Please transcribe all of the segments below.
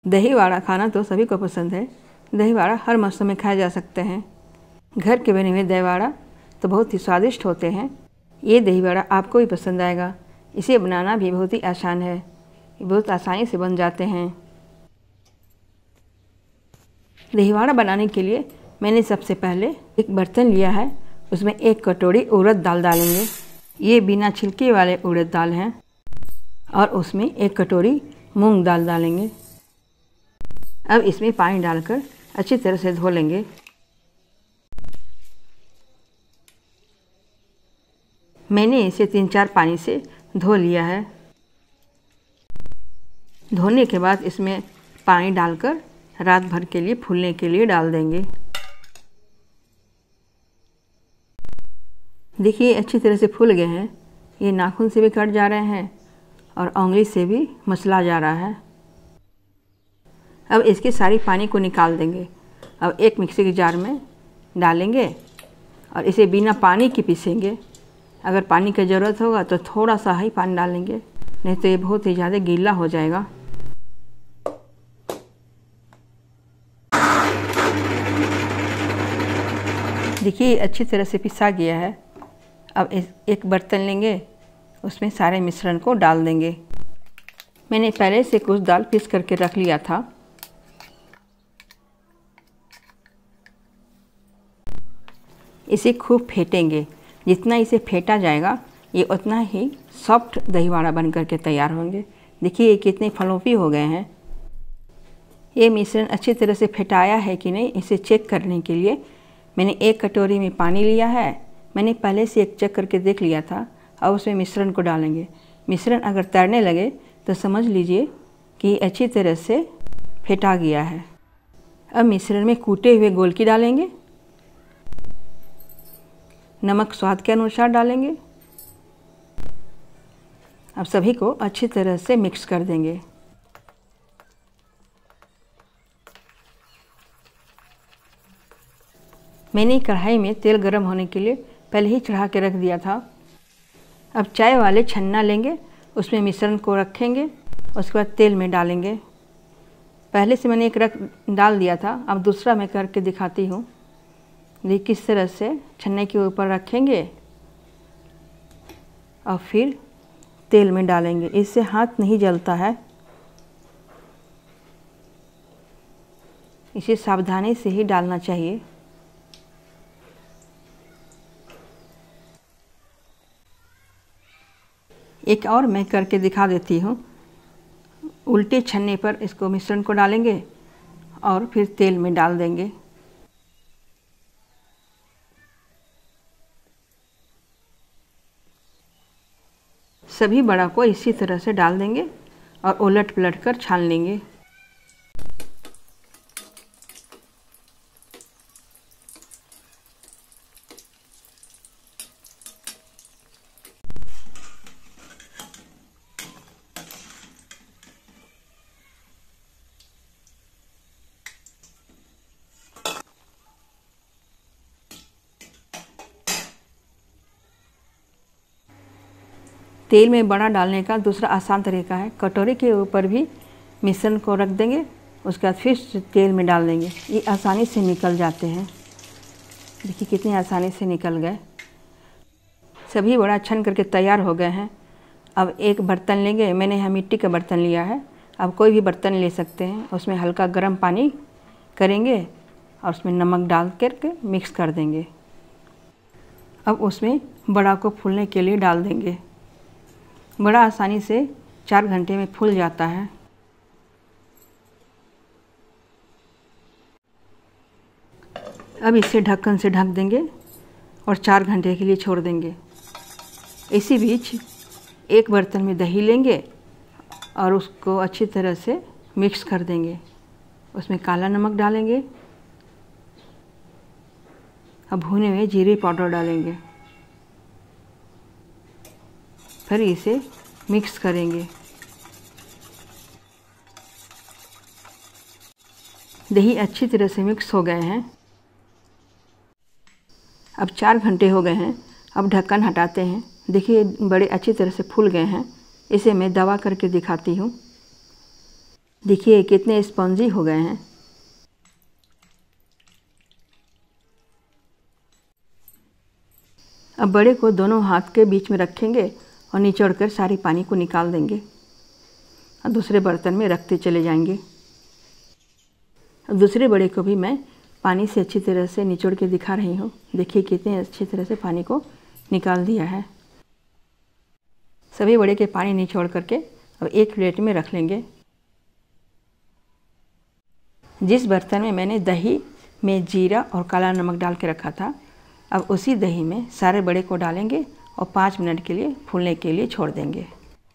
दही वड़ा खाना तो सभी को पसंद है। दही वड़ा हर मौसम में खाए जा सकते हैं। घर के बने हुए दही वड़ा तो बहुत ही स्वादिष्ट होते हैं। ये दही वड़ा आपको भी पसंद आएगा। इसे बनाना भी बहुत ही आसान है। ये बहुत आसानी से बन जाते हैं। दही वड़ा बनाने के लिए मैंने सबसे पहले एक बर्तन लिया है। उसमें 1 कटोरी उड़द दाल डालेंगे। ये बिना छिलके वाले उड़द दाल हैं। और उसमें 1 कटोरी मूंग दाल डालेंगे। अब इसमें पानी डालकर अच्छी तरह से धो लेंगे। मैंने इसे 3-4 पानी से धो लिया है। धोने के बाद इसमें पानी डालकर रात भर के लिए फूलने के लिए डाल देंगे। देखिए अच्छी तरह से फूल गए हैं। ये नाखून से भी कट जा रहे हैं और उंगली से भी मसला जा रहा है। अब इसके सारी पानी को निकाल देंगे। अब एक मिक्सी के जार में डालेंगे और इसे बिना पानी के पीसेंगे। अगर पानी की ज़रूरत होगा तो थोड़ा सा ही पानी डालेंगे, नहीं तो ये बहुत ही ज़्यादा गीला हो जाएगा। देखिए अच्छी तरह से पिसा गया है। अब एक बर्तन लेंगे, उसमें सारे मिश्रण को डाल देंगे। मैंने पहले से कुछ दाल पीस करके रख लिया था। इसे खूब फेंटेंगे। जितना इसे फेंटा जाएगा ये उतना ही सॉफ्ट दही वड़ा बन करके तैयार होंगे। देखिए ये कितने फ्लफी हो गए हैं। ये मिश्रण अच्छी तरह से फेंटाया है कि नहीं, इसे चेक करने के लिए मैंने 1 कटोरी में पानी लिया है। मैंने पहले से एक चेक करके देख लिया था। अब उसमें मिश्रण को डालेंगे। मिश्रण अगर तैरने लगे तो समझ लीजिए कि अच्छी तरह से फेंटा गया है। अब मिश्रण में कूटे हुए गोलकी डालेंगे। नमक स्वाद के अनुसार डालेंगे। अब सभी को अच्छी तरह से मिक्स कर देंगे। मैंने कढ़ाई में तेल गर्म होने के लिए पहले ही चढ़ा के रख दिया था। अब चाय वाले छन्ना लेंगे, उसमें मिश्रण को रखेंगे, उसके बाद तेल में डालेंगे। पहले से मैंने एक डाल दिया था, अब दूसरा मैं करके दिखाती हूँ। देखिए किस तरह से छन्ने के ऊपर रखेंगे और फिर तेल में डालेंगे। इससे हाथ नहीं जलता है। इसे सावधानी से ही डालना चाहिए। एक और मैं करके दिखा देती हूँ। उल्टे छन्ने पर इसको मिश्रण को डालेंगे और फिर तेल में डाल देंगे। सभी बड़ा को इसी तरह से डाल देंगे और उलट पलट कर छान लेंगे। तेल में बड़ा डालने का दूसरा आसान तरीका है। कटोरी के ऊपर भी मिश्रण को रख देंगे, उसके बाद फिर तेल में डाल देंगे। ये आसानी से निकल जाते हैं। देखिए कितनी आसानी से निकल गए। सभी बड़ा छन करके तैयार हो गए हैं। अब एक बर्तन लेंगे। मैंने यहाँ मिट्टी का बर्तन लिया है। अब कोई भी बर्तन ले सकते हैं। उसमें हल्का गर्म पानी करेंगे और उसमें नमक डाल करके मिक्स कर देंगे। अब उसमें बड़ा को फूलने के लिए डाल देंगे। बड़ा आसानी से 4 घंटे में फूल जाता है। अब इसे ढक्कन से ढक देंगे और 4 घंटे के लिए छोड़ देंगे। इसी बीच एक बर्तन में दही लेंगे और उसको अच्छी तरह से मिक्स कर देंगे। उसमें काला नमक डालेंगे। अब भुने हुए जीरे पाउडर डालेंगे। फिर इसे मिक्स करेंगे। दही अच्छी तरह से मिक्स हो गए हैं। अब 4 घंटे हो गए हैं। अब ढक्कन हटाते हैं। देखिए बड़े अच्छी तरह से फूल गए हैं। इसे मैं दबा करके दिखाती हूँ। देखिए कितने स्पंजी हो गए हैं। अब बड़े को दोनों हाथ के बीच में रखेंगे और निचोड़ कर सारी पानी को निकाल देंगे और दूसरे बर्तन में रखते चले जाएंगे। दूसरे बड़े को भी मैं पानी से अच्छी तरह से निचोड़ के दिखा रही हूँ। देखिए कितने अच्छी तरह से पानी को निकाल दिया है। सभी बड़े के पानी निचोड़ करके अब एक प्लेट में रख लेंगे। जिस बर्तन में मैंने दही में जीरा और काला नमक डाल के रखा था, अब उसी दही में सारे बड़े को डालेंगे और 5 मिनट के लिए फूलने के लिए छोड़ देंगे।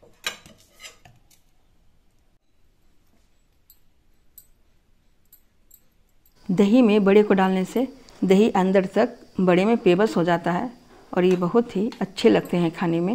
दही में बड़े को डालने से दही अंदर तक बड़े में पेबस हो जाता है और ये बहुत ही अच्छे लगते हैं खाने में।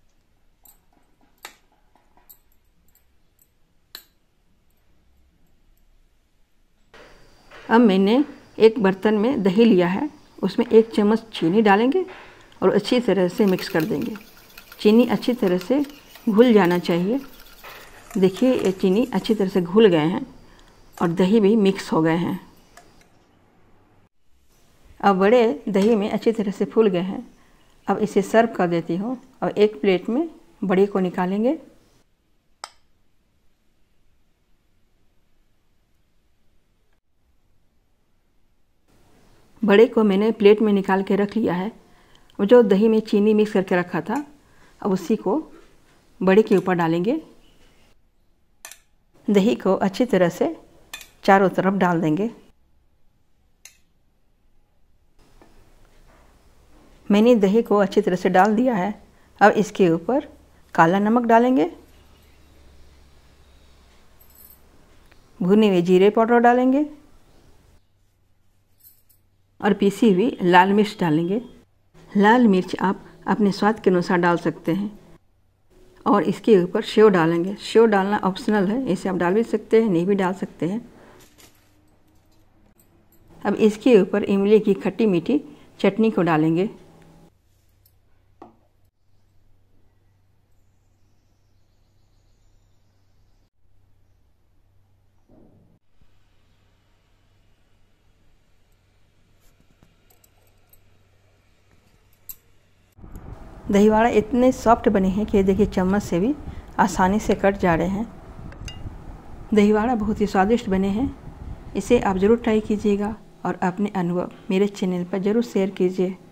अब मैंने एक बर्तन में दही लिया है, उसमें 1 चम्मच चीनी डालेंगे और अच्छी तरह से मिक्स कर देंगे। चीनी अच्छी तरह से घुल जाना चाहिए। देखिए ये चीनी अच्छी तरह से घुल गए हैं और दही भी मिक्स हो गए हैं। अब बड़े दही में अच्छी तरह से फूल गए हैं। अब इसे सर्व कर देती हूँ और एक प्लेट में बड़े को निकालेंगे। बड़े को मैंने प्लेट में निकाल के रख लिया है और जो दही में चीनी मिक्स करके रखा था, अब उसी को बड़े के ऊपर डालेंगे। दही को अच्छी तरह से चारों तरफ डाल देंगे। मैंने दही को अच्छी तरह से डाल दिया है। अब इसके ऊपर काला नमक डालेंगे, भुने हुए जीरे पाउडर डालेंगे और पीसी हुई लाल मिर्च डालेंगे। लाल मिर्च आप अपने स्वाद के अनुसार डाल सकते हैं। और इसके ऊपर सेव डालेंगे। सेव डालना ऑप्शनल है, इसे आप डाल भी सकते हैं, नहीं भी डाल सकते हैं। अब इसके ऊपर इमली की खट्टी मीठी चटनी को डालेंगे। दही वड़ा इतने सॉफ्ट बने हैं कि देखिए चम्मच से भी आसानी से कट जा रहे हैं। दही वड़ा बहुत ही स्वादिष्ट बने हैं। इसे आप ज़रूर ट्राई कीजिएगा और अपने अनुभव मेरे चैनल पर ज़रूर शेयर कीजिए।